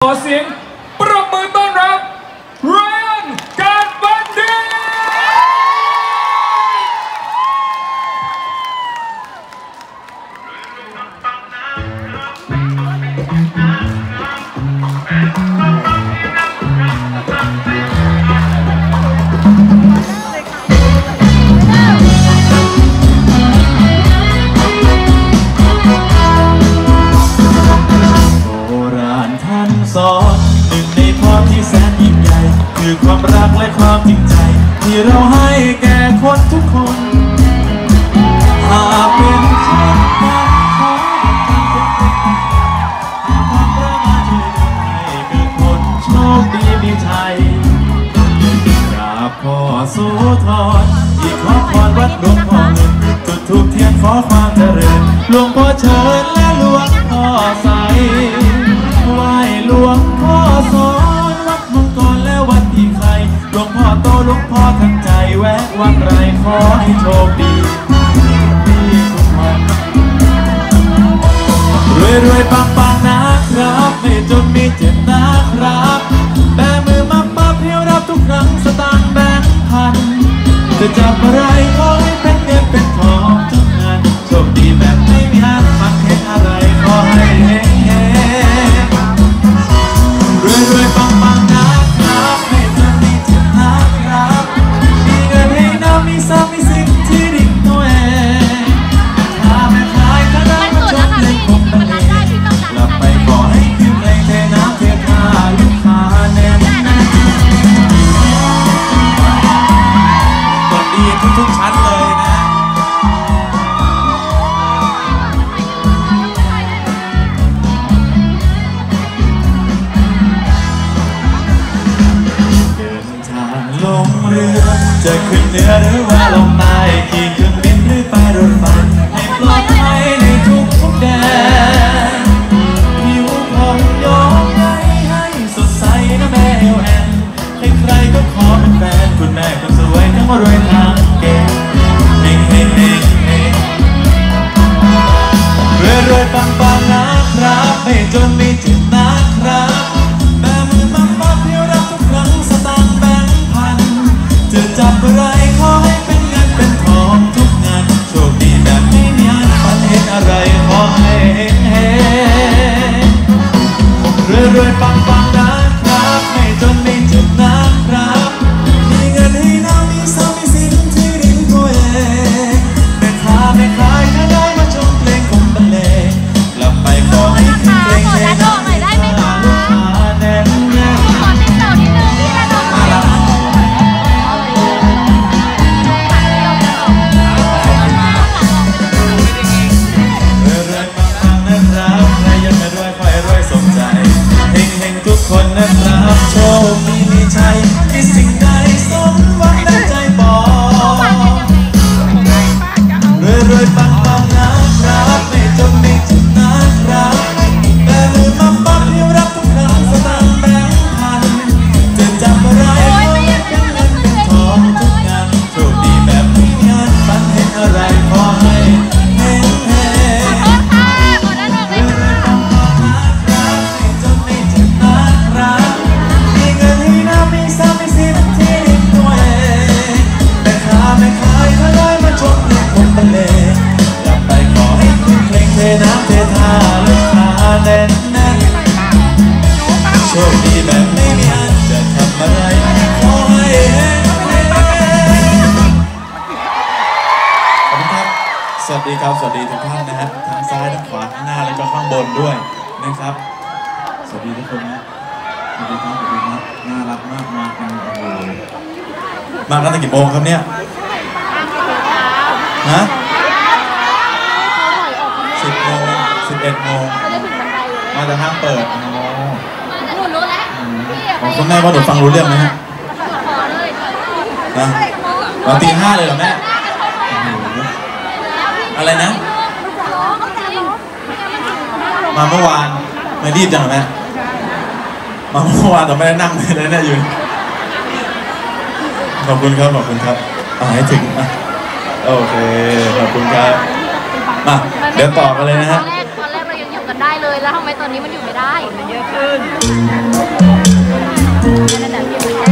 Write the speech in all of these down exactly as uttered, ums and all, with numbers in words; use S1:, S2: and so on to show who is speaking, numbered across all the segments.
S1: เสียงปรบมือต้อนรับไรอันการบันดี
S2: หนึ่งในพรที่แสนยิ่งใหญ่คือความรักและความจริงใจที่เราให้แก่คนทุกคนหากเป็นเช่นนั้นขอให้ความรักมาช่วยให้เกิดคนโชคดีมีชัยกราบพ่อโสธรอีกขอพรวัดหลวงพ่อเงินจุดธูปเทียนขอความเจริญหลวงพ่อเชิญและหลวงพ่อใสไหว้หลวงพ่อสอนวัดมังกรและวัดที่ใครหลวงพ่อโตหลวงพ่อทันใจแวะวัดไรขอให้โชคดีดีทุกวันรวยรวยปังปังนะครับไม่จนมีเจ็บนะครับแบมือมาป้าเพียวรับทุกครั้งสตางค์แบงค์พันจะจับอะไรขอให้เป็นเงินเป็นทองทุกงานโชคดีแบบไม่มีอันมันเห็นอะไรขอให้เฮงเฮรวยรวยปังปังนะครับไม่จนมีเจ็บนะครับมีเงินให้น้ำมีทรัพย์มีสิ่งที่ดิ่งตัวเองถ้าไม่ขายก็ได้มาชมเล่นคงบันเลงกลับไปขอให้คืนเพลงเทน้ำเทท่าลูกค้าแน่นกดดีทุกๆชั้นเลยนะลงเรือจะขึ้นเหนือหรือว่าลงใต้ขี่เครื่องบินหรือไปรถไฟให้ปลอดภัยในทุกทุกแดนผิวผ่องย้อมใยให้สดใสนะแม่เอลแอนใครๆก็ขอเป็นแฟนคุณแม่คนสวยทั้งรวยทั้งเก่งเฮงเฮงเฮงเฮงรวยรวยปังปังนะครับไม่จนมีจิตนะครับแม่มือมาป้าเพียวรับทุกครั้งสตางค์แบงค์พันจะจับอะไรขอให้เป็นเงินเป็นทองทุกงานโชคดีแบบไม่มีอันฝันเห็นอะไรขอให้เฮงเฮงรวยรวยปังปังนะครับไม่จนไม่เจ็บนะครับมีเงินให้น้ำมีทรัพย์มีสิ่งที่ดิ่งตัวเองแม่ค้าแม่ขายถ้าได้มาชมเพลงคงบรรเลงกลับไปขอให้คืนเพลงเทน้ำเทท่าลูกค้าแน่นแน่นทุกคนนะครับโชคดีมีชัยมีสิ่งใดสมหวังดังใจบอกรวยรวยปังปังนะครับไม่จนไม่จนนะครับแบมือมาปั๊บเดียวรับทุกครั้งสตางค์แบงค์พันจะจับอะไรก็เป็นเงินเป็นทองทุกงานโชคดีแบบไม่มีอันฝันเห็นอะไรขอให้เฮงเฮงมีเงินให้น้ำมีทรัพย์มีสิทธิ์ที่ดิ่งตัวเองแม่ค้าแม่ขายถ้าได้มาชมเพลงคงบรรเลงกลับไปขอให้คืนเพลงเทน้ำเทท่าลูกค้าแน่นแน่นโชคดีแบบไม่มีอันจะทำอะไรขอให้เฮงเฮงขอบคุณครับสวัสดีครับสวัสดีทุกท่านนะฮะทั้งซ้ายทั้งขวาทั้งหน้าแล้วก็ข้างบนด้วยนะครับสวัสดีทุกคนนะสวัสดีครับสวัสดีครับน่ารักมากมากันโอ้โหมากันตั้งกี่โมงครับเนี่ยฮะสิบโมงสิบเอ็ดโมงมาแต่ห้างเปิดอ๋อของคุณแม่ว่าหนูฟังรู้เรื่องไหมฮะนะตอนตีห้าเลยเหรอแม่อะไรนะมาเมื่อวานไม่รีบจังเหรอแม่มาเมื่อวานแต่ไม่ได้นั่งเลยนะอยู่ขอบคุณครับขอบคุณครับเอาให้ถึงนะโอเคขอบคุณครับมาเดี๋ยวต่อกันเลยนะฮะ
S3: ตอนแรกตอนแรกเรายังอยู่กันได้เลยแล้วแล้วทำไมตอนนี้มันอยู่ไม่ได้มันเยอะขึ้นนั่นแหละที่มันแค่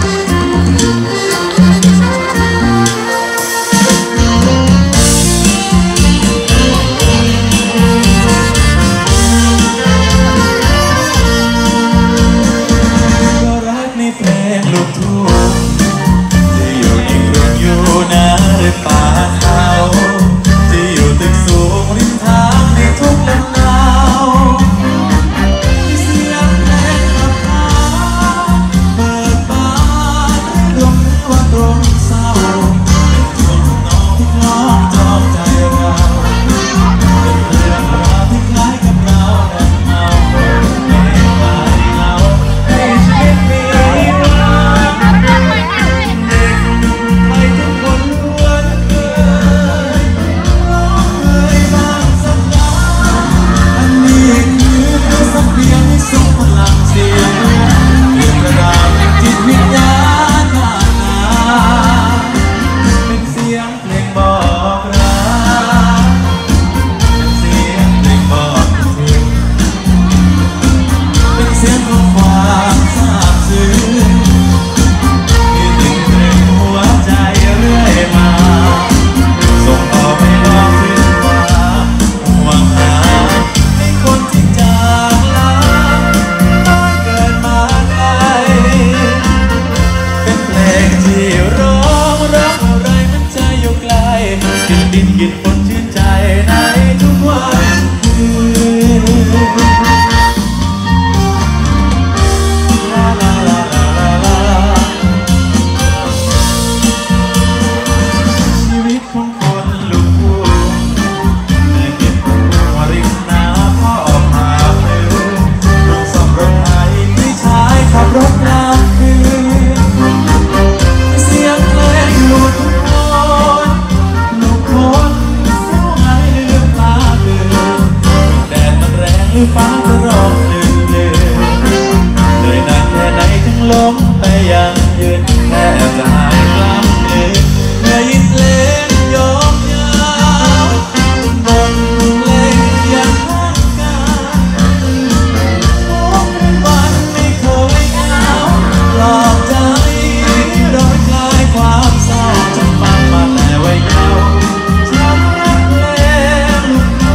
S2: ฟ้าจะร้องลืมลืมเลยนานแค่ไหนถึงล้มไปยังยืนแทบจะหายกล้ำลืมเมื่อยินเพลงยกยาวบนเพลงยังข้างกันทุกวันไม่เคยเหงาหลอกใจโดยคลายความเศร้าจนฟังมาแต่วัยเยาว์ฉันรักเพลง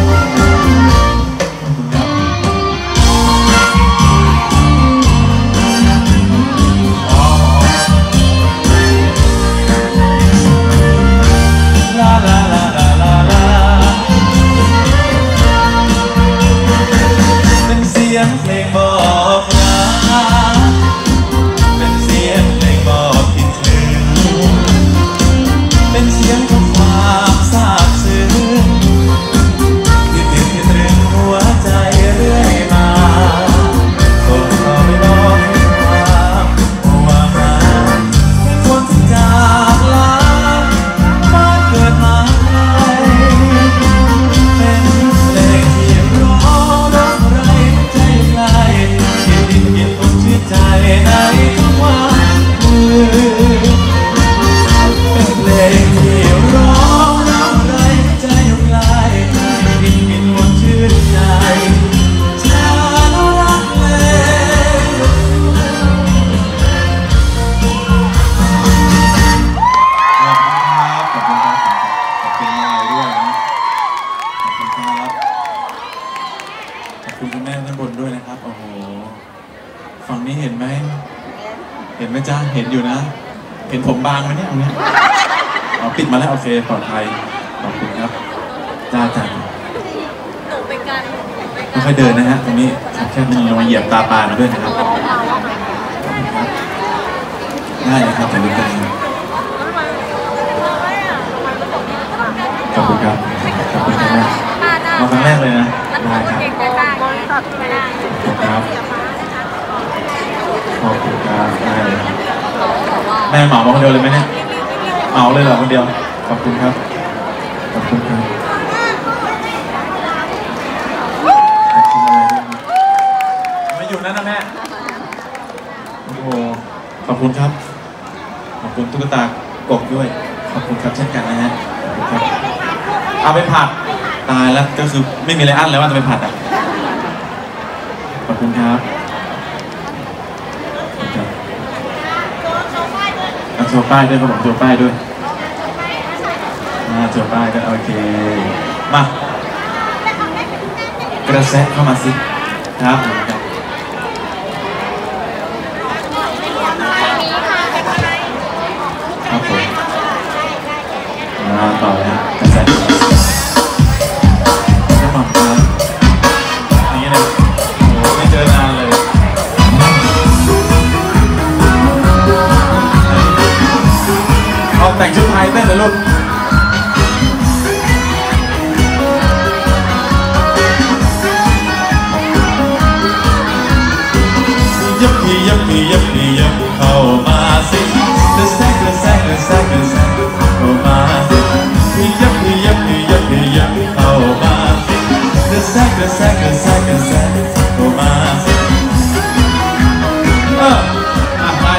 S2: เพลงบอกรักเป็นเสียงเพลงบอกคิดถึงเป็นเสียงของความซาบซึ้งที่ติดที่ตรึงหัวใจเรื่อยมาส่งต่อไปบอกความห่วงหาให้คนที่จากลาบ้านเกิดมาไกลเป็นเพลงที่ร้องรักไรใจใจในทุกวันเป็นเพลงที่ร้องร้องไรใจอยู่ไกลยิ่งยิ่งหมดชื่นใจฉันรักเพลงขอบคุณครับขอบคุณครับขอบคุณมาลัยด้วยนะขอบคุณครับขอบคุณคุณแม่ด้านบนด้วยนะครับโอ้โหฝั่งนี้เห็นไหมเห็นไหมจ๊ะเห็นอยู่นะเห็นผมบางไหมเนี่ยตรงนี้อ๋อปิดมาแล้วโอเคปลอดภัยขอบคุณครับจ้าจ้า
S3: หนูไปกัน
S2: ไม่ค่อยเดินนะฮะตรงนี้แค่มันลงมาเหยียบตาปลามาด้วยนะครับได้เลยครับแต่ดูกันขอบคุณครับขอบคุณครับมาครั้งแรกเลยนะได้ครับขอบคุณครับขอบคุณครับได้เลยแม่เหมามาคนเดียวเลยไหมเนี่ยเหมาเลยเหรอคนเดียวขอบคุณครับขอบคุณครับขอบคุณอะไรด้วยไม่หยุดนะนะแม่โอ้โหขอบคุณครับขอบคุณตุ๊กตากบด้วยขอบคุณครับเช่นกันนะฮะขอบคุณครับเอาไปผัดตายแล้วก็คือไม่มีอะไรอั้นแล้วว่าจะไปผัดอ่ะขอบคุณครับโชว์ป้ายด้วยครับผมโชว์ป้ายด้วยโชว์ป้ายด้วยโอเคมากระแสเข้ามาสิครับผมครับครับผมมาต่อเลยกระแสจะบอกครับอย่างนี้เลยโอ้ไม่เจอนานเลยเอาแต่งชุดไทยเต้นเลยลูกยับพี่ยับพี่ยับพี่ยับเข้ามาสิกระแสกระแสกระแสกระแสเข้ามาสิพี่ยับพี่ยับพี่ยับพี่ยับเข้ามาสิกระแสกระแสกระแสกระแสเข้ามาสิเอออ่ะไป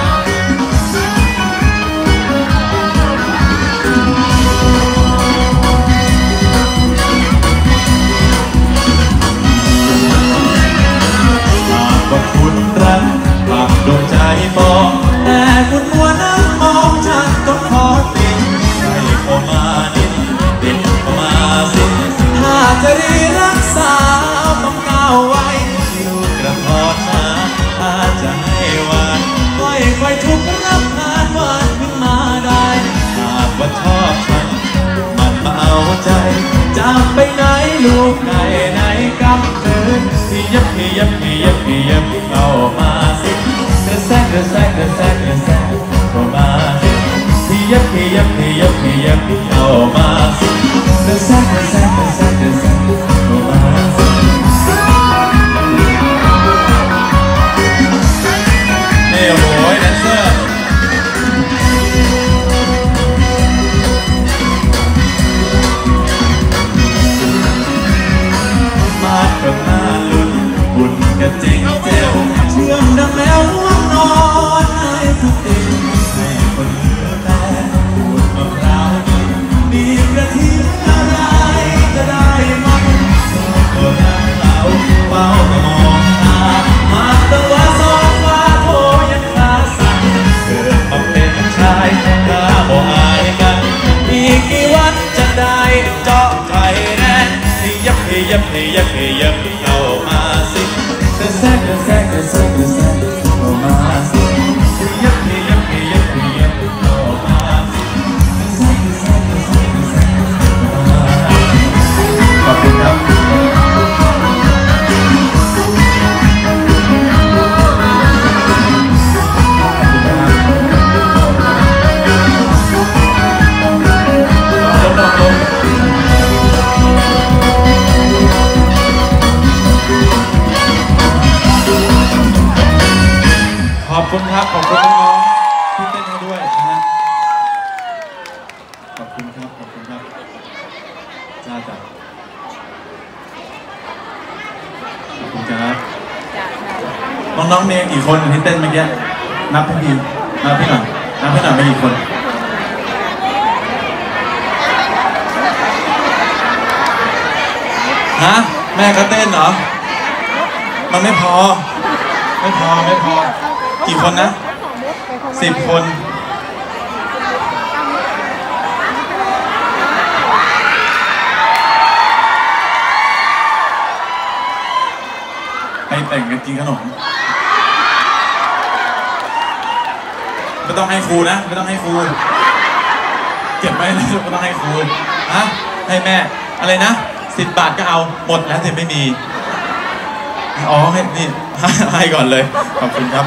S2: ว่าคุณรักปากดวงใจบอกแต่คุณมัวนั่งมองฉันต้องขอติดให้เข้ามานิดติดเข้ามาสิถ้าจะได้รักษาต้องก้าวไว้ลูกกระพอดมาถ้าจะให้หวานค่อยค่อยทุกรับงานหวานขึ้นมาได้หากว่าชอบฉันมันมาเอาใจจะไปไหนลูกไก่ไหนกำเนิดพี่ยับพี่ยับพี่ยับพี่ยับเข้ามาสิกระแสกระแสกระแสกระแสเข้ามาสิพี่ยับพี่ยับพี่ยับพี่ยับเข้ามาสิกระแสกระแสกระแสกระแสเข้ามาสินี่โอ้โหแดนเซอร์มากับมาลุ้นบุญกระเจิงเจ้าเชื่อมดังแมวง่วงนอนให้ทุกติ่งให้คนเหลือแต่บุญมะพร้าวกินมีกระทิงอะไรจะได้มันก็นั่งเล่าเฝ้ามองตามาตั้งว่าสองฟ้าโทยังคาสั่นเกิดมาเป็นชายกล้าบ่อายกันอีกกี่วันจะได้เจาะไข่แน่ที่ยับที่ยับที่ยับที่ยับเข้ามาสิกระแสกระแสกระแสกระแสเข้ามาสิที่ยับที่ยับที่ยับที่ยับเข้ามาสิกระแสกระแสกระแสกระแสเข้ามาขอบคุณครับขอบคุณครับขอบคุณน้องๆที่เต้นให้ด้วยนะฮะขอบคุณครับขอบคุณครับจ้าจ้าขอบคุณครับน้องๆมีกี่คนที่เต้นเมื่อกี้นับให้พี่นับให้หน่อยนับให้หน่อยมีกี่คนฮะแม่ก็เต้นเหรอมันไม่พอไม่พอไม่พอกี่คนนะสิบคนไปแต่งกันกินขนมไม่ต้องให้ครูนะไม่ต้องให้ครูเก็บไว้เลยไม่ต้องให้ครูฮะให้แม่อะไรนะสิบบาทก็เอาหมดแล้วแต่ไม่มีอ๋อให้นี่ให้ก่อนเลยขอบคุณครับ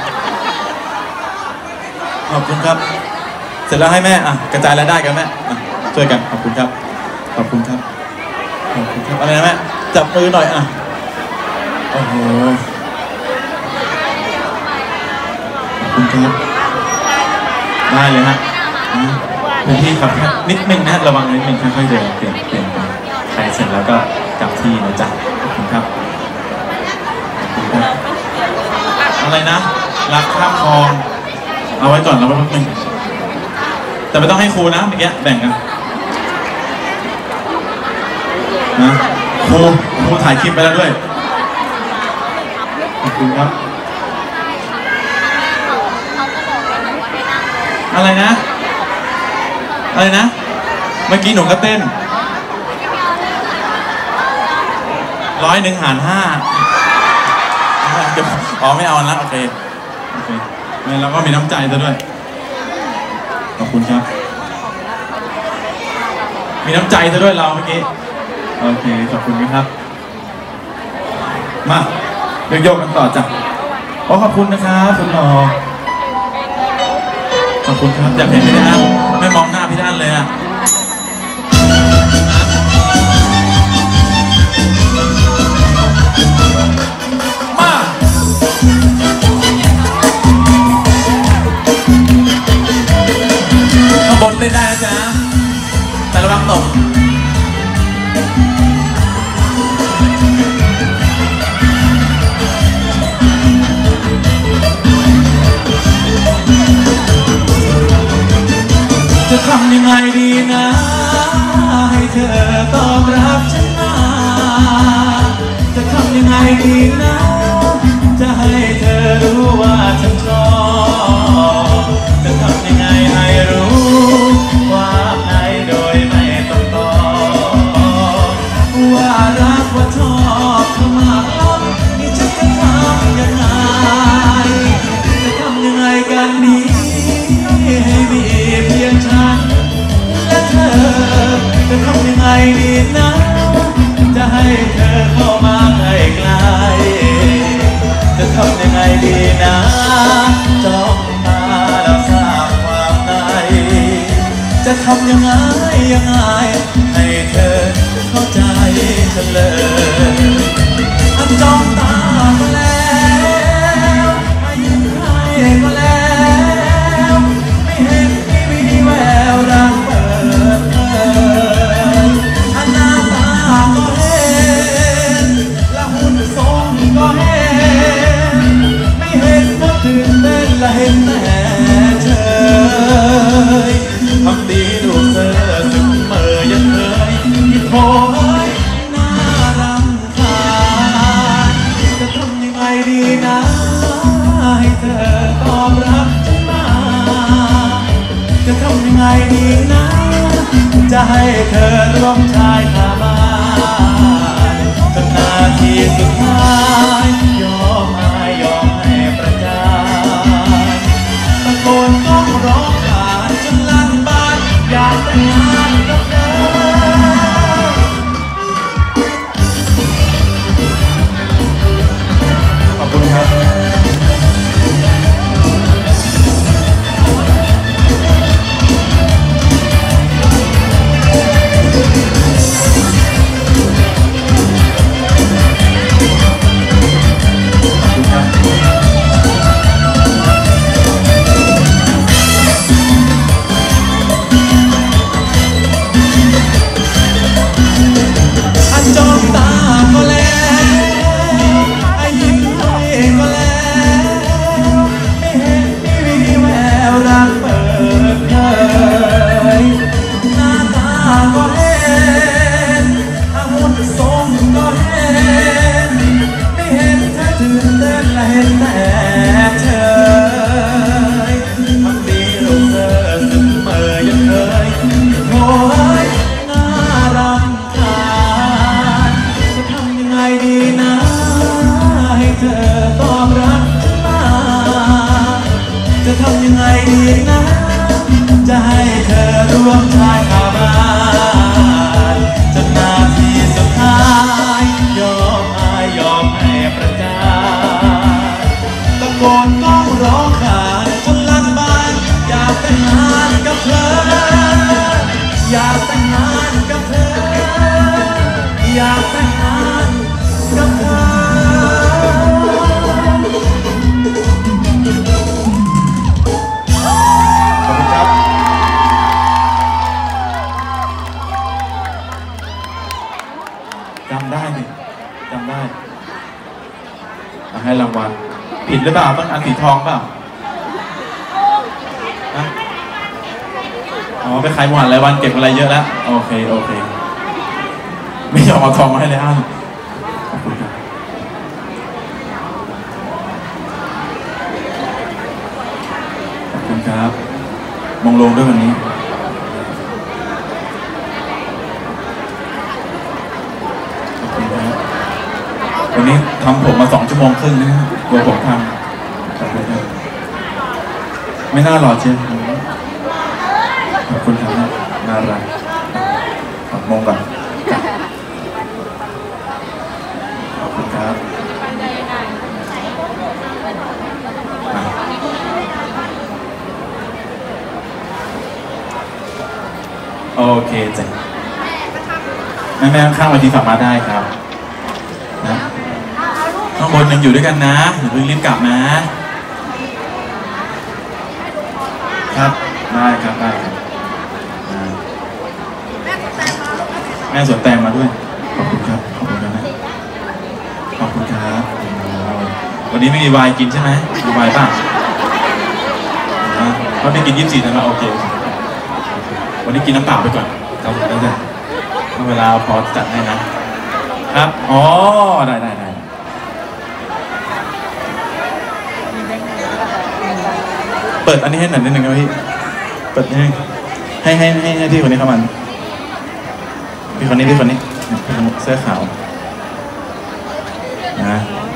S2: ขอบคุณครับเสร็จแล้วให้แม่อ่ะกระจายรายได้กันแม่ช่วยกันขอบคุณครับขอบคุณครับขอบคุณครับอะไรนะแม่จับมือหน่อยอ่ะโอ้โหขอบคุณครับได้เลยฮะเป็นที่ครับนิดนึงนะระวังนิดนึงค่อยๆเดินเปลี่ยนเปลี่ยนใครเสร็จแล้วก็กลับที่นะจ๊ะขอบคุณครับอะไรนะรักข้ามคลองเอาไว้ก่อนเราไปพักหนึ่งแต่ไม่ต้องให้ครูนะเมื่อกี้แบ่งกันนะครูครูถ่ายคลิปไปแล้วด้วยขอบคุณครับ
S3: เขาเขาก็บอกว่าหนูว่าให้นั่งเลย
S2: อะไรนะอะไรนะเมื่อกี้หนูก็เต้นร้อยหนึ่งหารห้าเดี๋ยวอ๋อไม่เอาแล้วโอเคโอเคงั้นเราก็มีน้ำใจซะด้วยขอบคุณครับมีน้ำใจซะด้วยเราเมื่อกี้โอเคขอบคุณครับมาโยกๆกันต่อจ้ะขอขอบคุณนะครับคุณหมอขอบคุณครับอยากเห็นพี่ด้านไม่มองหน้าพี่ด้านเลยอ่ะมาข้างบนได้ได้นะจ๊ะแต่ระวังตกจะทำยังไงดีนะให้เธอตอบรับฉันมาจะทำยังไงดีนะจะให้เธอรู้ว่าฉันชอบจะทำยังไงให้รู้ว่าในโดยไม่ต้องตอบว่ารักว่าชอบเธอมากล้ำนี่ฉันจะทำยังไงจะทำยังไงกันดีให้มีเพียงฉันและเธอจะทำยังไงดีนะจะให้เธอเข้ามาใกล้ๆจะทำยังไงดีนะจ้องตาแล้วสร้างความในจะทำยังไงยังไงให้เธอเข้าใจฉันเลยอันจ้องตาก็แล้วอายุให้ก็แล้วไม่เห็นไม่มีแววรักเปิดเผยอันหน้าตาก็เห็นและหุ่นทรงก็เห็นไม่เห็นก็ตื่นเต้นและเห็นแต่เธอทำดีดูเธอสึกเมื่อยังเคยที่โทรน่ารำคาญจะทำยังไงดีนะให้เธอตอบรับฉันมาจะทำยังไงดีนะจะให้เธอร่วมชายคาบ้านจนนาทีสุดท้ายยอมให้ยอมให้ประจานตะโกนก้องร้องขานจนลั่นบ้านอยากแต่งงานกับเธอขอบคุณครับจะทำยังไงดีนะจะให้เธอร่วมชายคาบ้านจนนาทีสุดท้ายยอมให้ยอมให้ประจานตะโกนก้องร้องขานจนลั่นบ้านอยากแต่งงานกับเธออยากแต่งงานกับเธออยากแต่งงานกับเธอจำได้ดิจำได้ให้รางวัลผิดหรือเปล่าต้องอันสีทองเปล่าอ๋อไปขายหมวดรายวันเก็บอะไรเยอะแล้วโอเคโอเคไม่ยอมเอาทองมาให้เลยอ่ะขอบคุณครับคุณครับมองลงด้วยวันนี้ขอบคุณครับวันนี้ทำผมมาสองชั่วโมงครึ่งนะครับตัวผมทำขอบคุณครับไม่น่าหล่อเชียวขอบคุณครับน่ารักมองก่อนขอบคุณครับโอเคจ้ะแม่แม่ข้างวันทีฝากมาได้ครับนะข้างบนยังอยู่ด้วยกันนะอย่าเพิ่งรีบกลับนะครับได้ครับได้ครับแม่สวนแตงมาด้วยขอบคุณครับขอบคุณครับนะขอบคุณครับวันนี้ไม่มีไวน์กินใช่ไหมมีไวน์ป่ะเขาไม่กินยี่สิบสี่นะโอเควันนี้กินน้ำเปล่าไปก่อนครับผมได้เวลาพอจัดให้นะครับอ๋อได้ได้ได้เปิดอันนี้ให้หน่อยนิดนึงครับพี่เปิดให้ให้ให้ให้ให้พี่คนนี้เข้ามาพี่คนนี้พี่คนนี้พี่คนนี้เสื้อขาวนะ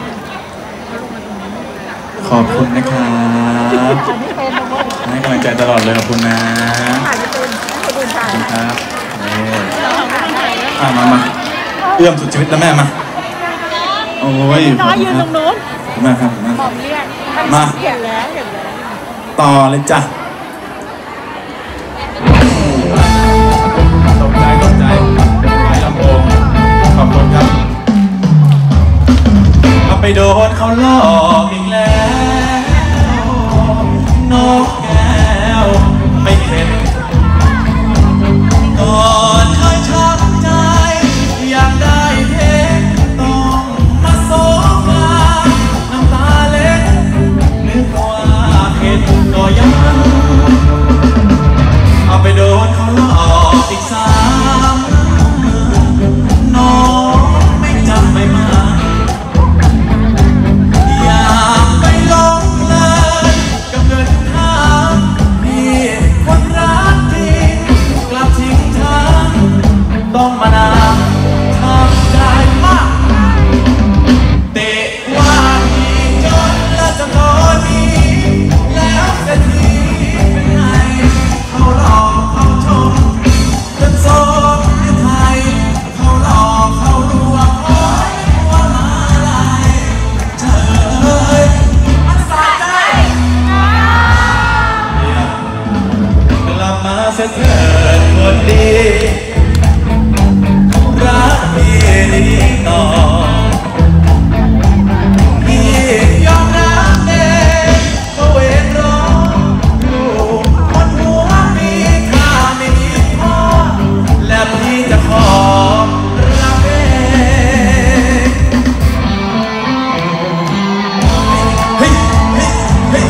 S2: ขอบคุณนะครับให้กำลังใจตลอดเลยขอบคุณนะขอบคุณครับนี่มามามาเอื้อมสุดชีวิตแล้วแม่มาโอ้ยน้อยยืนตรงนู้นมาครับมามาต่อเลยจ้ะตกใจตกใจไปลำโพงขอบคุณครับเอาไปโดนเขาหลอกอีกแล้วนกแก้วไม่เข็ดก่อนเคยช้ำใจอยากได้เพชรต้องมาโศกาน้ำตาเล็กนึกว่าเห็ดก็ยังเอาไปโดนเขาหลอกอีกสามน้องไม่จำไม่มาอยากไปลงเลยกับเงินทางนี่คนรักจริงกลับทิ้งทางต้องมานาทำใจมากเตะว่าที่จนและจะโดนนี้แล้วเศรษฐีเป็นไงเขาหลอกเขาชมจนโซ่ไทยเขาหลอกเขาลวงโอ้ยว่ามาลายเธอเลยมันสะใจกลับมาเสียเถิดคนดีรักมีดีต่อพี่ยอมรับเองเพราะเวรร้องลูกคนหัวมีค่าไม่มีพ่อและพี่จะขอรับเองเฮ้ยเฮ้ยเฮ้ย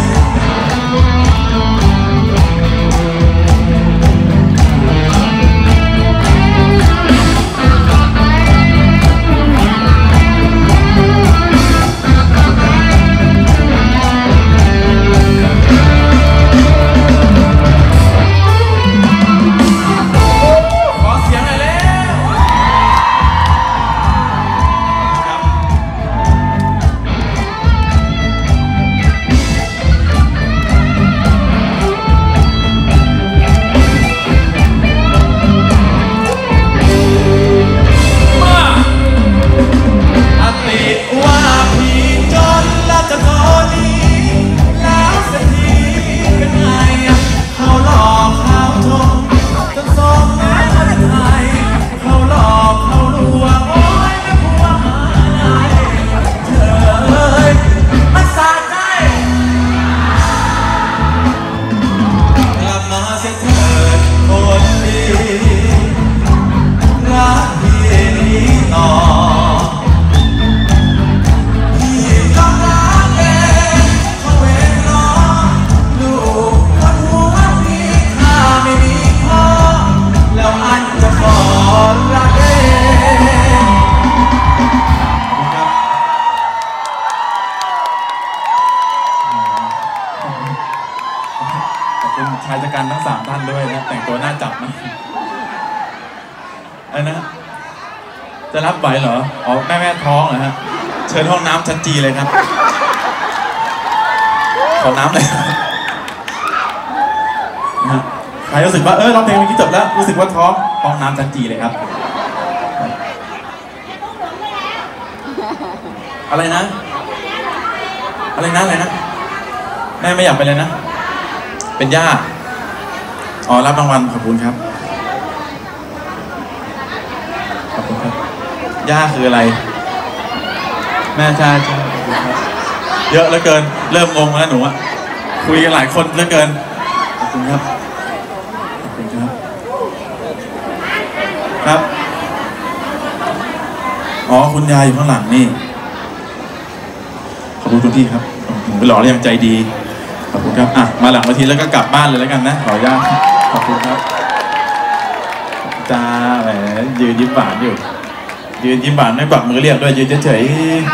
S2: คุณชายชะกันทั้งสามท่านด้วยนะแต่งตัวน่าจับนะอะไรนะจะรับไหวเหรออ๋อแม่แม่ท้องเหรอฮะเชิญห้องน้ำชั้นจีเลยครับขอน้ำเลยนะฮะใครรู้สึกว่าเออร้องเพลงเมื่อกี้จบแล้วรู้สึกว่าท้องห้องน้ำชั้นจีเลยครับอะไรนะอะไรนะอะไรนะแม่ไม่อยากไปเลยนะเป็นย่าอ๋อรับรางวัลขอบคุณครับขอบคุณครับย่าคืออะไรแม่ใช่ใช่ขอบคุณครับเยอะเหลือเกินเริ่มงงแล้วหนูอะคุยกันหลายคนเหลือเกินขอบคุณครับขอบคุณครับครับอ๋อคุณยายอยู่ข้างหลังนี่ขอบคุณคุณพี่ครับผมไปหล่อแล้วยังใจดีขอบคุณครับอ่ะมาหลังวันทีแล้วก็กลับบ้านเลยแล้วกันนะขออนุญาตขอบคุณครับจ้าแหมยืนยิ้มหวานอยู่ยืนยิ้มหวานไม่ปักมือเรียกด้วยยืนเฉย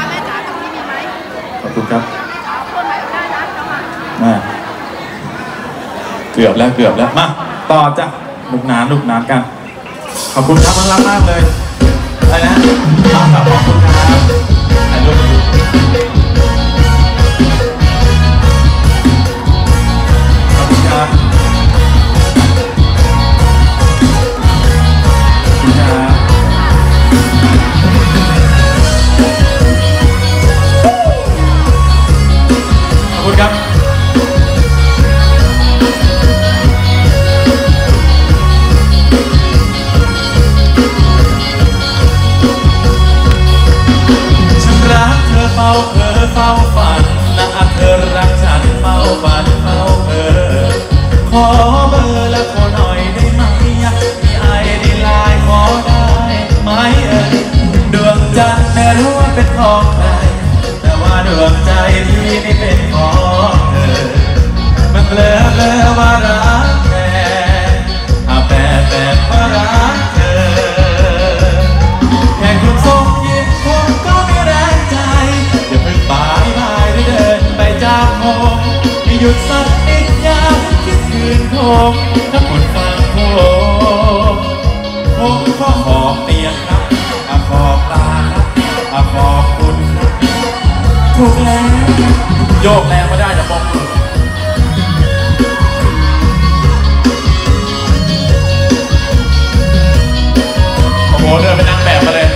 S2: ๆขอบคุณครับมาเกือบแล้วเกือบแล้วมาต่อจ้ะลูกน้ำลูกน้ำกันขอบคุณครับมันรักมากเลยอะไรนะขอบคุณครับถ่ายรูปขอบคุณครับขอบคุณครับขอบคุณครับเฝ้าเธอเฝ้าฝันนะเธอรักฉันเฝ้าฝันเฝ้าเธอขอเบอร์และขอหน่อยได้ไหมมีไอดีไลน์ขอได้ไหมเอ่ยดวงจันทร์ไม่รู้ว่าเป็นของใครแต่ว่าดวงใจพี่นี่เป็นของเธอมันเลอะเลอะว่ารักแท้อาแปะแปะว่ารักเธอแค่คุณส่งยิ้มผมก็ไม่แรงใจอย่าเพิ่งบายบายได้เดินไปจากผมให้หยุดสักนิดอยากคิดคืนผมถ้าคุณฟังผมผมขอหอบเตียงครับอาขอบตาครับอาขอบคุณถูกแล้วโยกแรงไม่ได้จะบอกคุณโอ้โหเดินเป็นนางแบบมาเลย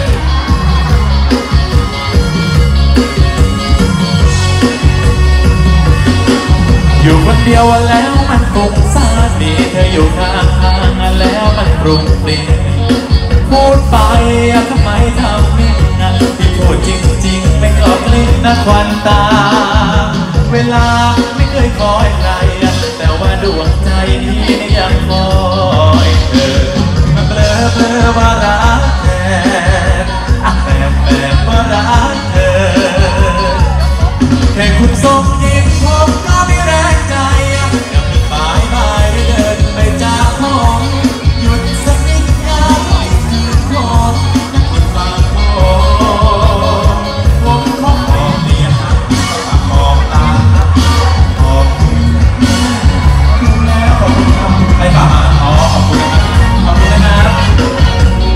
S2: อยู่คนเดียวแล้วมันฟุ้งซ่านมีเธออยู่ข้างทางแล้วมันปรุงปริ่มพูดไปทำไมทำนิ่งนะที่พูดจริงๆไม่กลบลิ้นนะควันตาเวลาไม่เคยคอยใครแต่ว่าดวงใจพี่นี่ยังคอยเธอมันเบลอเบลอว่ารักแท้อะแบบแบบว่ารักเธอแค่คุณส่งยิ้มผมก็ไม่แรงใจอย่าเพิ่งบายบายได้เดินไปจากห้องหยุดสักนิดอยากให้คืนผมถ้าคุณฟังผมผมขอขอบเตียงครับขอบตาครับขอบคุณแล้วขอบคุณครับใครฝากมาอ๋อขอบคุณนะครับขอบคุณนะครับ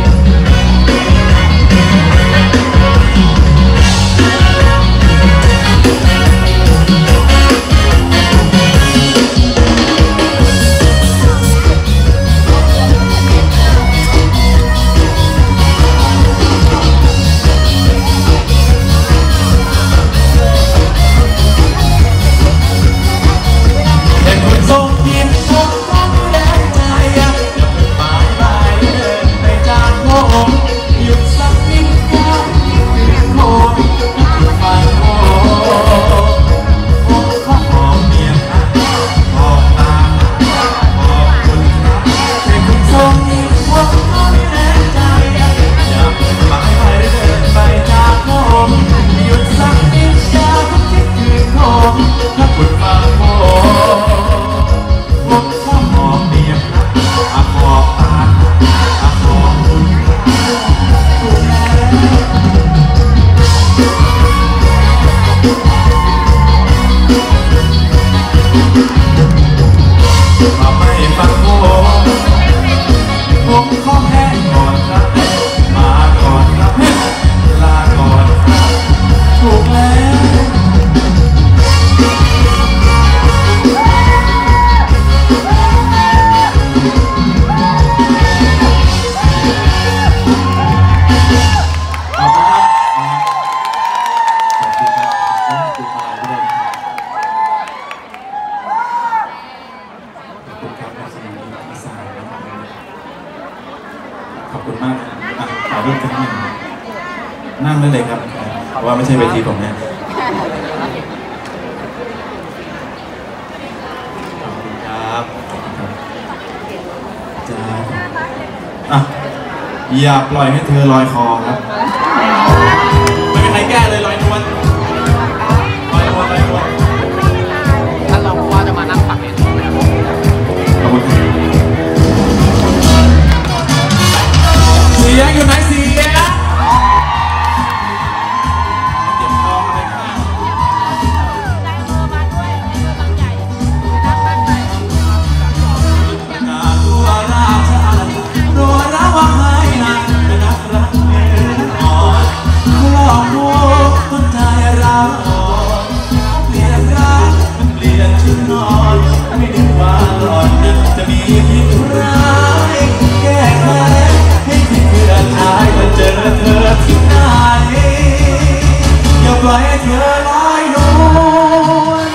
S2: คุณมากอ่ะถ่ายรูปกันหนึ่งนั่งได้เลยครับเพราะว่าไม่ใช่เวทีผมเนี่ยขอบคุณครับจ้าอ่ะอย่าปล่อยให้เธอลอยคอครับไม่มีใครแก้เลยลอยนวลลอยนวลลอยนวล
S4: ท่านรองผู้ว่าจะมานั่งฝั่งนี้ถูกไหมครับ
S2: ขอบคุณเสียงอยู่ไหนเสียงจะมีพิษร้ายแก้แค้นให้ที่เพื่อนหายมาเจอเธอที่ไหนอย่าปล่อยให้เธอลอยนวล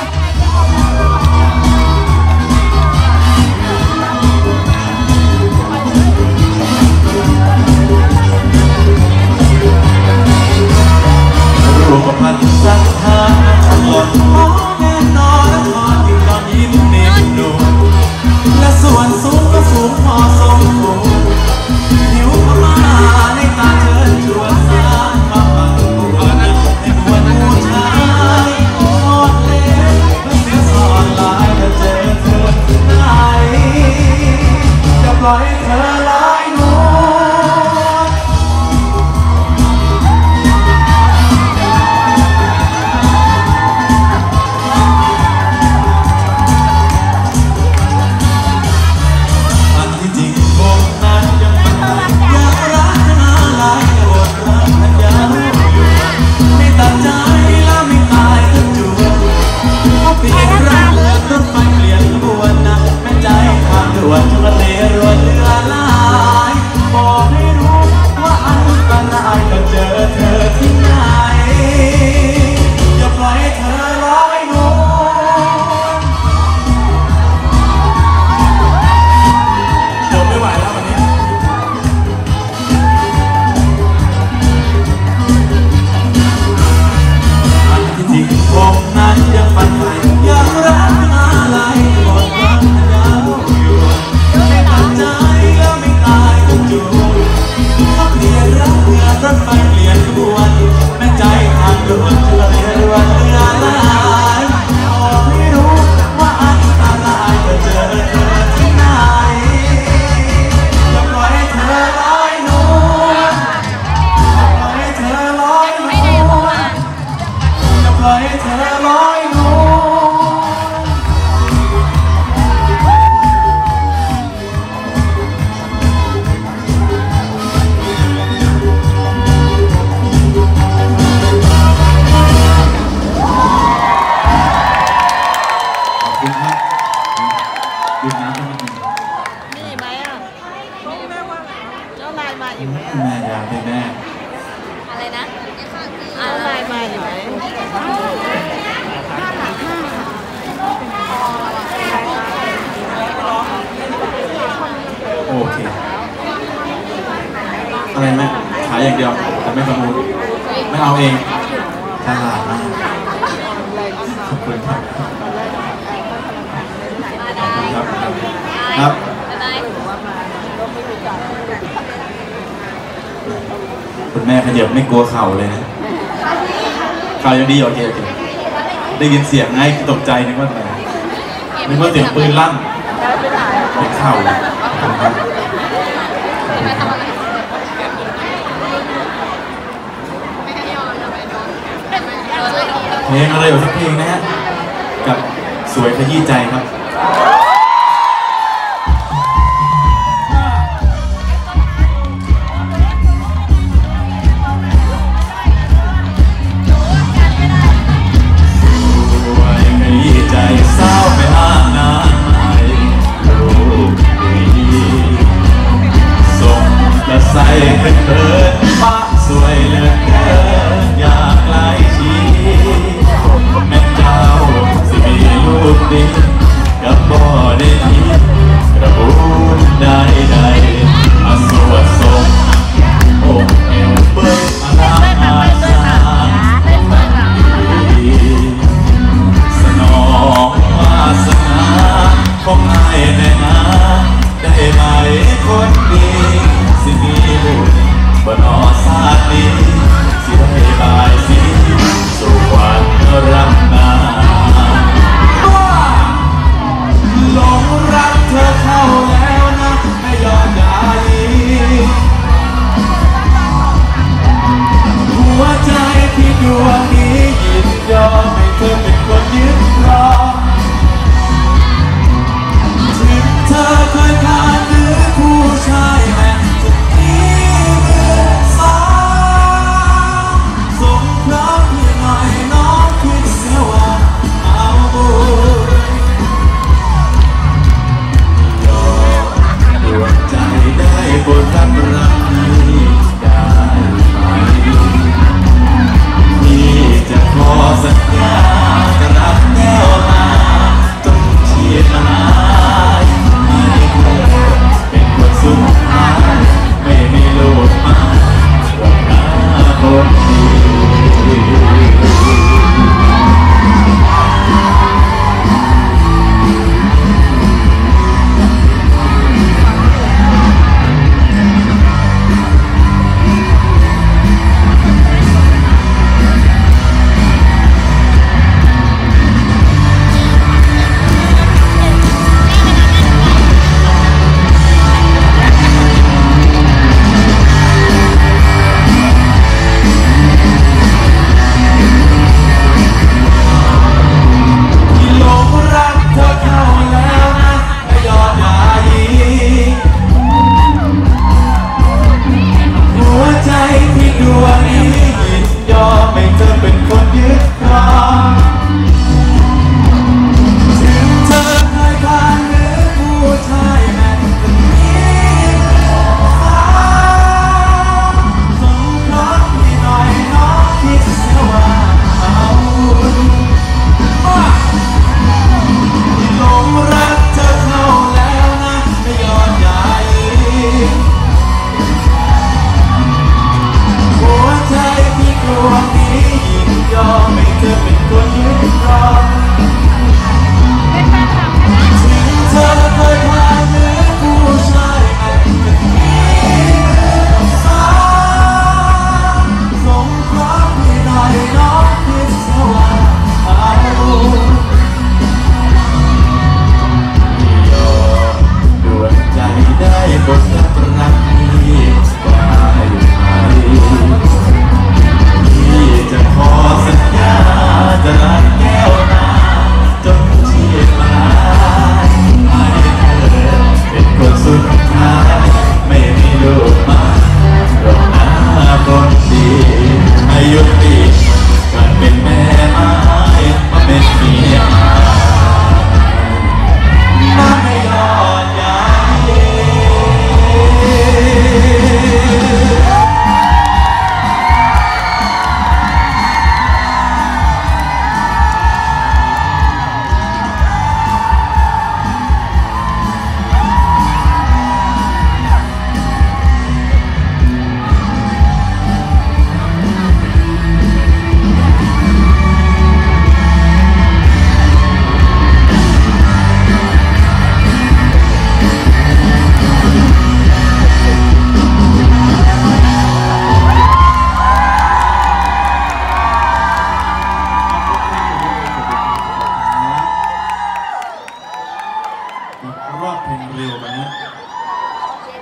S2: รูปพันธ์สักทางหล่นมองแน่นอนและทอดที่ตอนยิ้มเน็บดูและส่วนสูงก็สูงพอสมควรหิวเข้ามาในตาเชิญชวนสานมาบังตัวนั้นให้มวลผู้ชายทอดเล็บและเสียสอนลายจะเจอเธอที่ไหนจะปล่อยให้เธอลอยนวลวันทุกเรือรวนเรือลายบอกให้รู้ว่าอันตรายก็เจอเธอที่ไหนอย่าปล่อยให้เธอลอยนวลเดี๋ยวไม่ไหวแล้ววันนี้อันที่จริงผมนั้นยังฝันใฝ่ยังรักอะไรหมดรักใจแล้วไม่ตายต้องจูบต้องเปลี่ยนรักเรือรถไฟเปลี่ยนขบวนแม่ใจทางด่วนเธอเรือรวนเรือลายบอกให้รู้ว่าอันตรายจะเจอเธอที่ไหนอย่าปล่อยให้เธอลอยนวลอย่าปล่อยให้เธอลอยนวลอย่าปล่อยให้เธอลอยนวล
S3: นี่ไหมอ่ะเจ้านายมาอยู่ไหม
S2: แม่อยากเป็นแม่
S3: อะไรนะเจ้านายมาอยู่ไหม
S2: โอเคอะไรแม่ขายอย่างเดียวแต่ไม่ประมูลไม่เอาเองฉลาดมากขอบคุณครับครับครับคุณแม่ขยับไม่กลัวเข่าเลยนะเข่ายังดีโอเคโอเคได้ยินเสียงไงตกใจนึกว่าอะไรนึกว่าเสียงปืนลั่นเป็นเข่าครับเพลงอะไรอยู่สักเพลงนะฮะกับสวยขยี้ใจครับเศร้าไปอ้างนานใหม่ลูกดีส่งและใส่ขึ้นเถิดป้าสวยเหลือเกินอยากไกลชีแม่เจ้าสิมีลูกดีกับบ่ได้ทีกระบุนใดใดอาสวดส่ง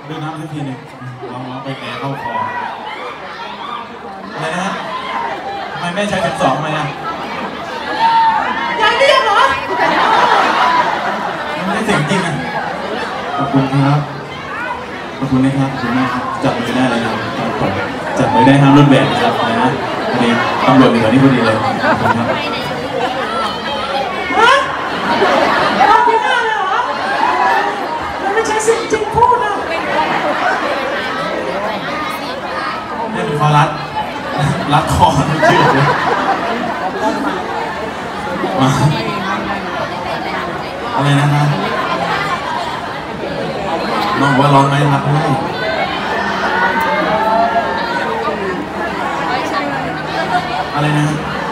S2: ดูน้ำสักทีหนึ่งลองลองไปแกเข้าคออะไรนะทำไมแม่ใช้เข็มสองมาเนี่ยยังเดียวเหรอไม่ได้เสียงจริงอ่ะขอบคุณครับขอบคุณนะครับขอบคุณมากครับจับมือได้เลยนะครับผมจับมือได้ทั้งรุ่นแบบนะครับนะวันนี้ตำรวจอยู่แถวนี้พอดีเลยขอบคุณครับฮะเราไม่ได้เลยเหรอเราไม่ใช่สิ่งจริงพูดนะนี่เป็นฟอรัสรัดคอมันเชื่อเลยมาอะไรนะครับน้องว่าร้อนไหมครับพี่อะไรนะ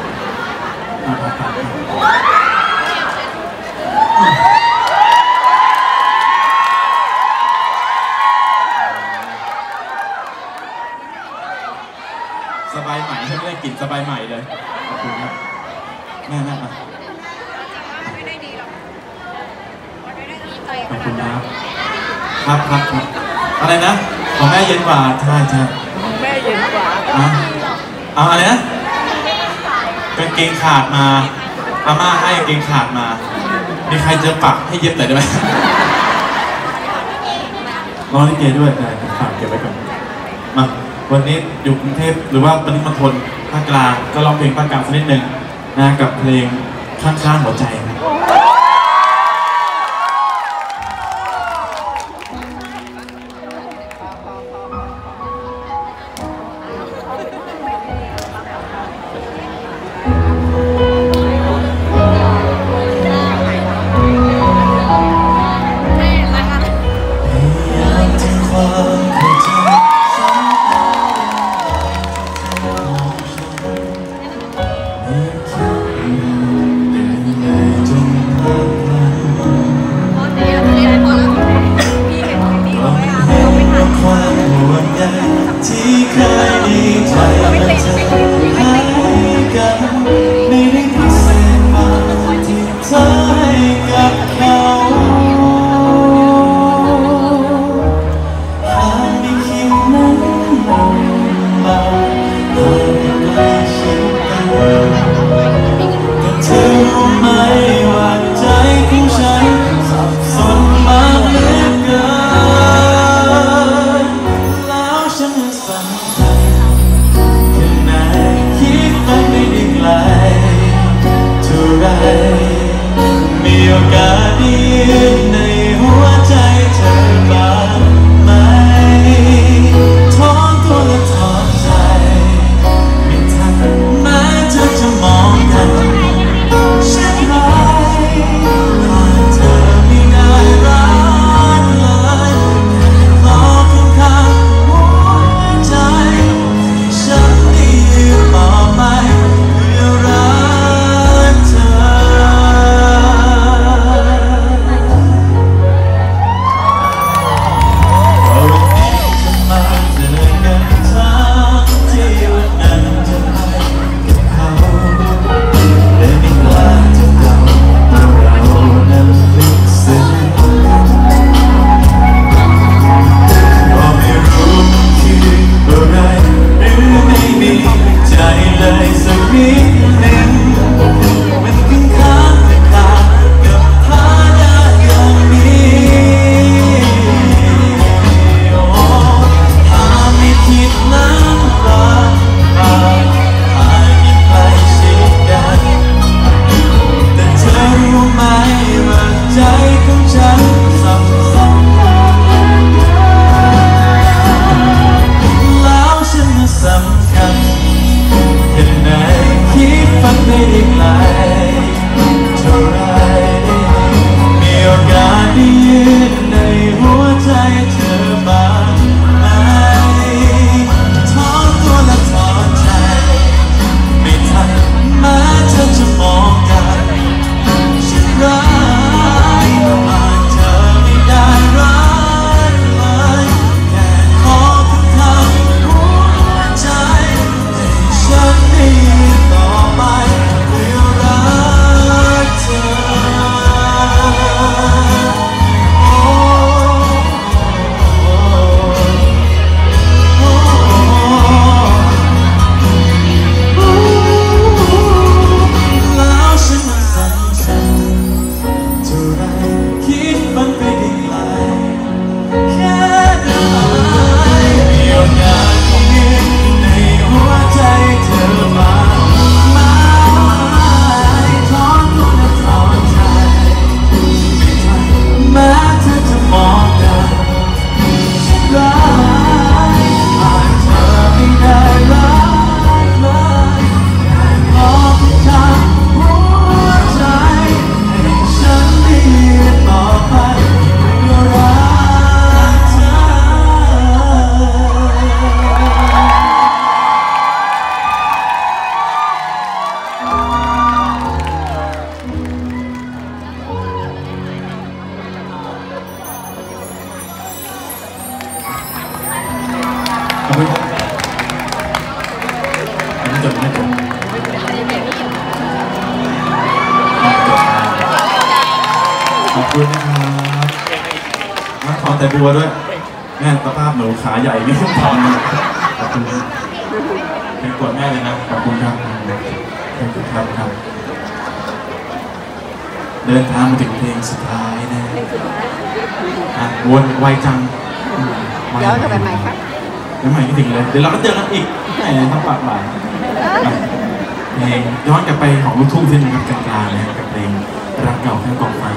S2: สบายใหม่ฉันไม่ได้กลิ่นสบายใหม่เลยขอบคุณครับแม่แม่มาขอบคุณครับครับครับครับอะไรนะของแม่เย็นกว่าใช่ใช่ของแม่เย็นกว่าอ่ะเอาอะไรนะกางเกงขาดมาอาม่าให้กางเกงขาดมามีใครจะปักให้เย็บหน่อยได้ไหมร้องลิเกด้วยได้ฝากเก็บไว้ก่อนมาวันนี้อยู่กรุงเทพหรือว่าปริมณฑลภาคกลางก็ร้องเพลงภาคกลางสักนิดหนึ่งนะกับเพลงข้างๆหัวใจครับขอบคุณนะครับมาขอแต่บัวด้วยแม่สภาพหนูขาใหญ่ไม่ต้องทำเลยขอบคุณเป็นกดแม่เลยนะขอบคุณครับขอบคุณครับครับเดินทางมาถึงเพลงสุดท้ายนะอ่ะวนไวจังเดี๋ยวจะไปใหม่ครับเดี๋ยวใหม่ไม่ถึงเลยเดี๋ยวเราก็เจอกันอีกแหมทำปากหวานเพลงย้อนกลับไปของลูกทุ่งเส้นนะครับกลางๆนะครับกับเพลงรักเก่าแค่กองไฟ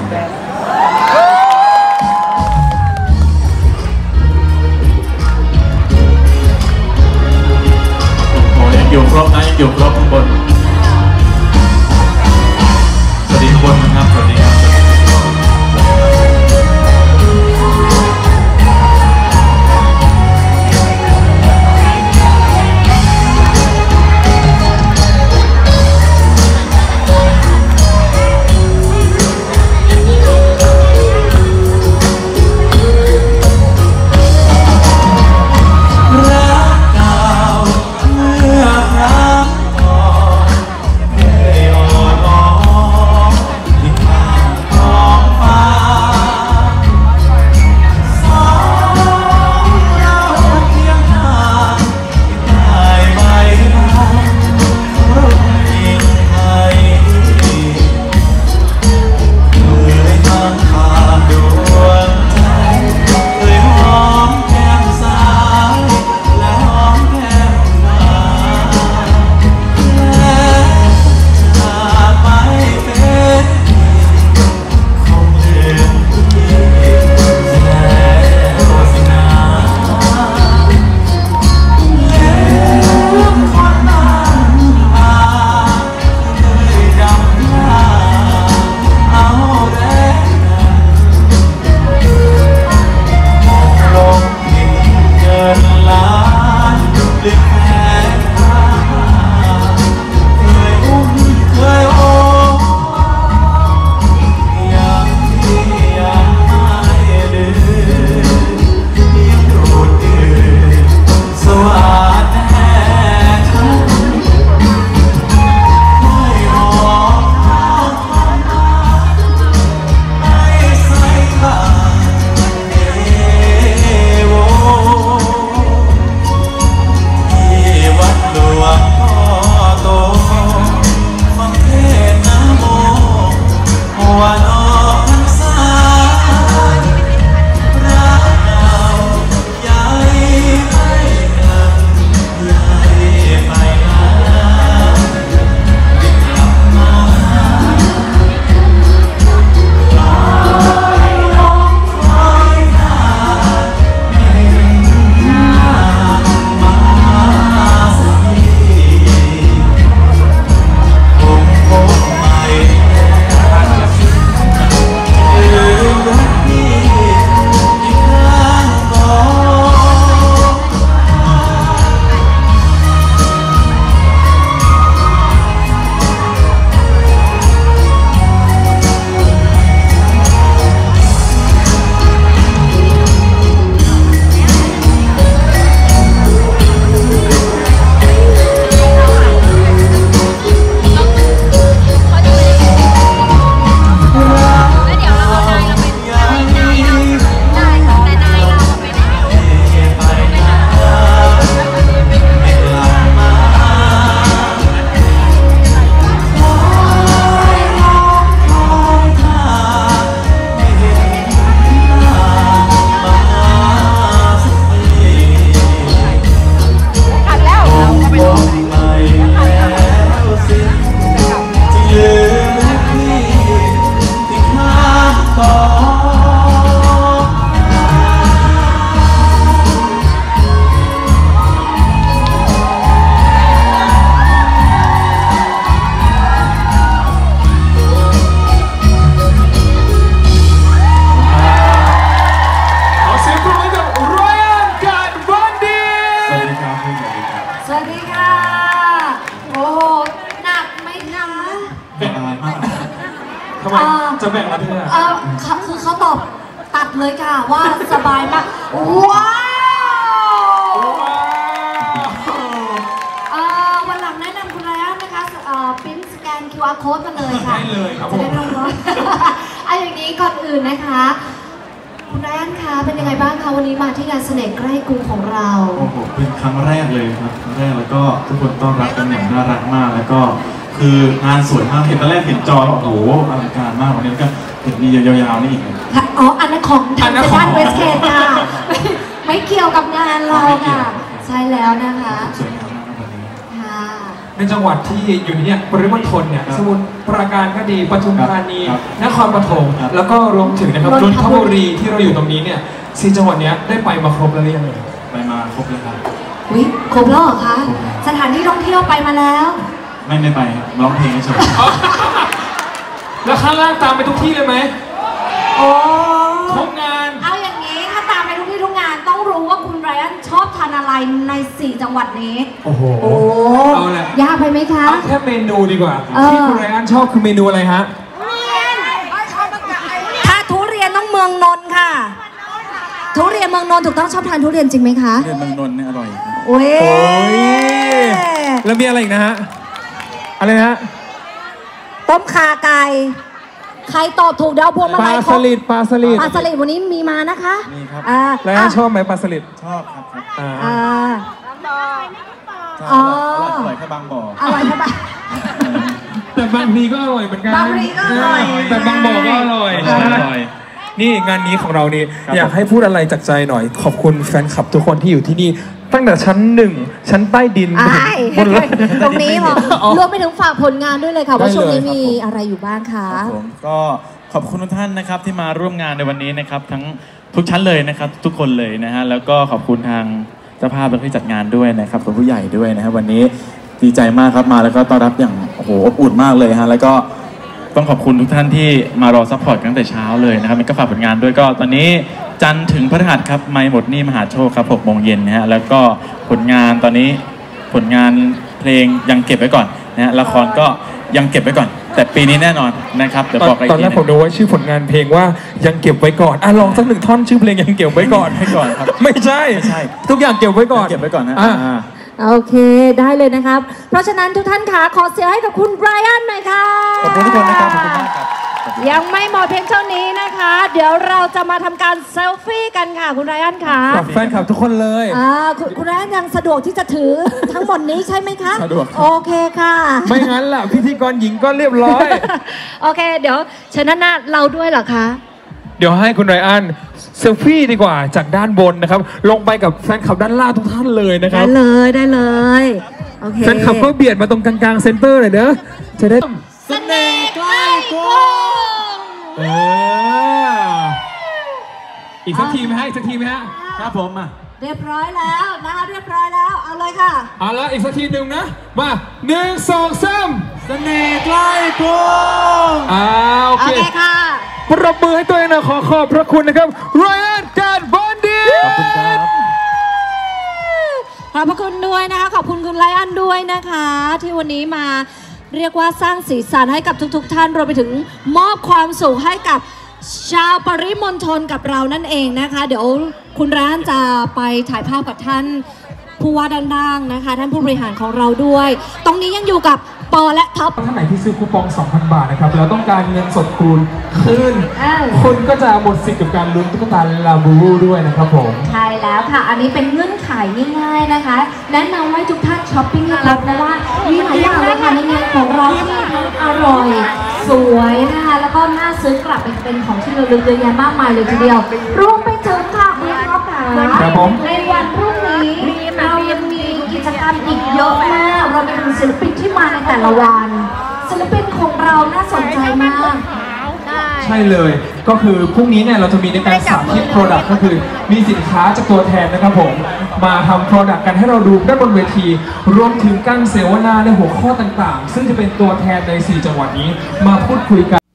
S2: โอ้ยยังอยู่ครบนะยังอยู่ครบข้างบนสวัสดีข้างบนนะครับสวัสดีครับ
S1: ทำไมจะแบ่งมาเพื่อ
S3: เออคือเขาตอบตัดเลยค่ะว่าสบายมากว้าวเอ่อวันหลังแนะนำคุณไรอันนะคะเอ่อพิมพ์สแกน คิว อาร์ โค้ดมาเลยค่ะ
S1: ได้เลยครับผม
S3: จะได้ไม่ต้องรออ่ะอย่างอย่างนี้ก่อนอื่นนะคะคุณไรอันคะเป็นยังไงบ้างคะวันนี้มาที่งานเสน่ห์ใกล้กรุงของเรา
S2: โอ้โหเป็นครั้งแรกเลยครับครั้งแรกแล้วก็ทุกคนต้อนรับกันอย่างน่ารักมากแล้วก็คืองานสวยมากเห็นตอนแรกเห็นจอแล้วโอ้โหอลังการมากวันนี้ก็เห็นมียาวๆนี่อีกเลย
S3: อ๋ออันนั้นของทางเซนทรัลเวสเกตค่ะไม่ไม่เกี่ยวกับงานเราค่ะใช่แล้วนะคะ
S2: สวยงามมากครับวันนี้
S3: ค่ะ
S1: ในจังหวัดที่อยู่เนี่ยปริมณฑลเนี่ยสมุทรปราการก็ดีปทุมธานีนครปฐมแล้วก็รวมถึงนะครับนนทบุรีที่เราอยู่ตรงนี้เนี่ยสี่จังหวัดเนี้ยได้ไปมาครบแล้วหรือยังเลย
S2: ไปมาครบเลยครับ
S3: วิครบแล้วเหรอคะสถานที่ท่องเที่ยวไปมาแล้ว
S2: ไม่ไม่ไปครับร้องเพลงเฉย
S1: แล้วข้างล่างตามไปทุกที่เลยไหม
S3: โอ้
S1: ทุกงาน
S3: เอาอย่างนี้ถ้าตามไปทุกที่ทุกงานต้องรู้ว่าคุณไรอันชอบทานอะไรในสี่จังหวัดนี้
S1: โอ้โห
S3: โอ้
S1: เอาแหละ
S3: ยากไปไหมคะ
S1: เอาแค่เมนูดีกว่า
S3: เออ
S1: ที่คุณไรอันชอบคือเมนูอะไรฮะ
S3: ถ้าทุเรียนต้องเมืองนนท์ค่ะ ทุเรียนเมืองนนท์ถูกต้องชอบทานทุเรียนจริงไหมคะ
S2: เรียนเมืองนนท์เนี่ยอร่อยครับ
S3: โอ้ย
S1: โอ้ย แล้วมีอะไรอีกนะฮะ อะไรนะฮะ
S3: ต้มขาไก่ ใครตอบถูกเดี๋ยวเอาพวงมา
S1: ป
S3: ลั
S1: ลาย
S3: ค
S1: ส
S3: รบ
S1: ลิดปลาสลิด
S3: ปลาสลิดวันนี้มีมานะคะ
S2: มีครับ
S3: อ่า
S1: ไรอันชอบไหมปลาสลิด
S2: ชอบครับครับ
S1: อ่า
S3: อ่า
S2: ใช่
S3: อ๋อ
S2: อร่อยอร่อยแค่บางบ่อ
S3: อร่อยใช่ปะ
S1: แต่บางทีก็อร่อยเหมือนกัน
S3: บางทีก็อร่อย
S1: แต่บางบ่อก็อร่อย
S2: อร่อย
S1: นี่งานนี้ของเรานี่
S2: ครับ
S1: อยากให้พูดอะไรจากใจหน่อย ขอบคุณแฟนคลับทุกคนที่อยู่ที่นี่ ตั้งแต่ชั้นหนึ่งชั้นใต้ดิน
S3: อ้าย
S1: บนรถ
S3: ตรงนี้เหรอ
S1: อ๋อ
S3: รวมไปถึงฝากผลงานด้วยเลยค่ะ ว่า
S1: ได้เลย
S3: ช่วงนี้
S1: ครับ
S3: มี
S1: ผม
S3: อะไรอยู่บ้างคะ
S2: ครับผมก็ขอบคุณทุกท่านนะครับที่มาร่วมงานในวันนี้นะครับทั้งทุกชั้นเลยนะครับทุกคนเลยนะฮะแล้วก็ขอบคุณทางเจ้าภาพและที่จัดงานด้วยนะครับขอบคุณผู้ใหญ่ด้วยนะครับวันนี้ดีใจมากครับมาแล้วก็ต้อนรับอย่างโอ้โหอบอุ่นมากเลยฮะแล้วก็ต้องขอบคุณทุกท่านที่มารอซัพพอร์ตตั้งแต่เช้าเลยนะครับมันก็ฝากผลงานด้วยก็ตอนนี้จันทร์ถึงพฤหัสครับไม่หมดหนี่มหาโชคครับหกโมงเย็นนะฮะแล้วก็ผลงานตอนนี้ผลงานเพลงยังเก็บไว้ก่อนนะฮะละครก็ยังเก็บไว้ก่อน แต่ปีนี้แน่นอนนะครับเดี๋ยว
S1: ตอน
S2: บอกอีก
S1: ตอน
S2: ที
S1: แรก
S2: นึ
S1: ผม
S2: ง
S1: ดูว่าชื่อผลงานเพลงว่ายังเก็บไว้ก่อนอ่ะลองสักหนึ่งท่อนชื่อเพลงยังเก็บไว้ก่อน
S2: ให้ก่อนครับ
S1: ไม่ใช่
S2: ไม่ใช่
S1: ทุกอย่างเก็บไว้ก่อน
S2: เก็บไว้ก่อนนะ
S1: อ่ะ
S2: อ่า
S3: โอเคได้เลยนะครับ เพราะฉะนั้นทุกท่านคะขอเสียงให้กับคุณไบรอันหน่อยค่ะ
S2: ขอบคุณทุกคนนะครับขอบคุณมากครับ
S3: ยังไม่หมดเพียงเท่านี้นะคะ เดี๋ยวเราจะมาทำการเซลฟี่กันค่ะคุณไรอันค่ะ
S1: กับแฟนคลับทุกคนเลย
S3: อ่าคุณคุณไรอันยังสะดวกที่จะถือ ทั้งหมดนี้ใช่ไหมคะ
S2: สะดวกครับ
S3: โอเคค่ะ
S1: ไม่งั้นล่ะพิธีกรหญิงก็เรียบร้อย
S3: โอเค เดี๋ยวเชิญหน้าเราด้วยเหรอคะ
S1: เดี๋ยวให้คุณไรอันเซลฟี่ดีกว่าจากด้านบนนะครับ ลงไปกับแฟนคลับด้านล่างทุกท่านเลยนะค
S3: ได้
S1: รับ
S3: เลยได้เลยโอเค
S1: แฟนคลับก็เบียดมาตรงกลางๆเซนเตอร์เลยเนอะจะได้
S3: เสน่ห์ใกล้กรุง
S1: เอออีกสักทีไหมฮะอีกสักทีไหมฮะ
S2: ครับผมมา
S3: เรียบร้อยแล้วนะคะเรียบร้อยแล้วเอาเลยค่ะ
S1: เอาละอีกสักทีหนึ่งนะมาหนึ่งสองสาม
S2: เสน่ห์ใกล้กรุง
S1: อ่าโอ
S3: โอ
S1: เค
S3: เคค่ะ
S1: ปรบมือให้ตัวเองนะขอขอบพระคุณนะครับไรอันการบอนดี
S2: ขอบคุณครับ
S3: ขอบพระคุณด้วยนะคะขอบคุณคุณไลอันด้วยนะคะ ที่วันนี้มาเรียกว่าสร้างสีสันให้กับทุกๆทท่านรวมไปถึงมอบความสุขให้กับชาวปริมณฑลกับเรานั่นเองนะคะ เดี๋ยวคุณไลอันจะไปถ่ายภาพกับท่านผู้ว่าด้านล่างนะคะ ท่านผู้บริหารของเราด้วย ตรงนี้ยังอยู่กับปอและท็อป
S1: ท่านไหนที่ซื้อคูปอง สองพัน บาทนะครับแล้วต้องการเงินสดคูณคืน
S3: เออ
S1: คุณก็จะหมดสิทธิ์กับการลุ้นตุ๊กตาลาบูบูด้วยนะครับผม
S3: ใช่แล้วค่ะ อันนี้เป็นเงื่อนไขง่ายๆนะคะ แนะนำให้ทุกท่านช้อปปิ้งนะครับเพราะว่ามีหลายอย่างเลยค่ะในงานของเราที่ทั้งอร่อย สวยนะคะ แล้วก็น่าซื้อกลับไปเป็นของที่ระลึกเยอะแยะมากมายเลยทีเดียว รวมไปถึงค่ะคุณท็อปค่ะ
S1: ครับผม
S3: ในวันพรุ่งนี้เรายังมีกิจกรรมอีกเยอะมาก เรามีศิลปินที่มาในแต่ละวัน ศิลปินของเราน่าสนใจมาก
S1: ใช่เลย ก็คือพรุ่งนี้เนี่ยเราจะมีในการสาธิต Product ก็คือมีสินค้าจากตัวแทนนะครับผม มาทำ Product กันให้เราดูด้านบนเวที รวมถึงการเสวนาในหัวข้อต่างๆ ซึ่งจะเป็นตัวแทนในสี่จังหวัดนี้มาพูดคุยกัน